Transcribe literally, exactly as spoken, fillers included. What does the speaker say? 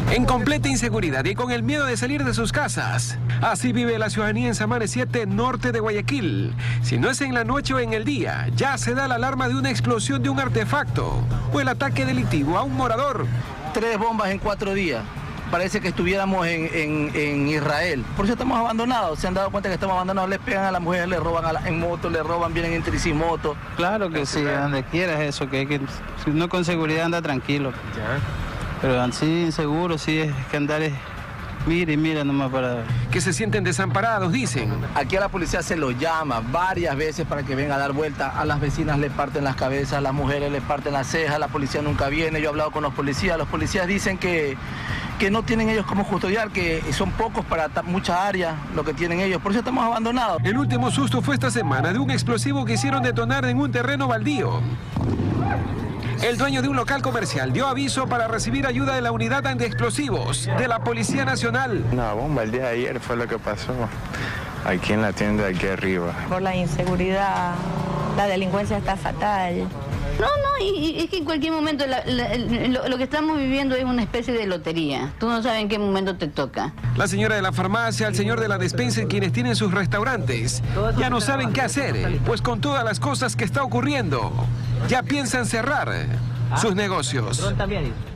En completa inseguridad y con el miedo de salir de sus casas. Así vive la ciudadanía en Samanes siete, norte de Guayaquil. Si no es en la noche o en el día, ya se da la alarma de una explosión de un artefacto o el ataque delictivo a un morador. Tres bombas en cuatro días. Parece que estuviéramos en, en, en Israel. Por eso estamos abandonados. Se han dado cuenta que estamos abandonados. Les pegan a las mujeres, les roban a la, en moto, les roban, vienen en tricimoto. Claro que sí, donde quieras eso, que, que si uno con seguridad anda tranquilo. Ya. Pero así inseguro, sí, es que andar es... Mira y mira nomás para... Que se sienten desamparados, dicen. Aquí a la policía se lo llama varias veces para que venga a dar vuelta. A las vecinas le parten las cabezas, a las mujeres le parten las cejas, la policía nunca viene. Yo he hablado con los policías. Los policías dicen que, que no tienen ellos cómo custodiar, que son pocos para muchas áreas lo que tienen ellos. Por eso estamos abandonados. El último susto fue esta semana de un explosivo que hicieron detonar en un terreno baldío. El dueño de un local comercial dio aviso para recibir ayuda de la unidad antiexplosivos de la Policía Nacional. Una bomba el día de ayer fue lo que pasó aquí en la tienda de aquí arriba. Por la inseguridad, la delincuencia está fatal. No, no, y, y es que en cualquier momento la, la, lo, lo que estamos viviendo es una especie de lotería. Tú no sabes en qué momento te toca. La señora de la farmacia, el señor de la despensa y quienes tienen sus restaurantes ya no saben qué hacer, pues con todas las cosas que está ocurriendo, ya piensan cerrar sus negocios.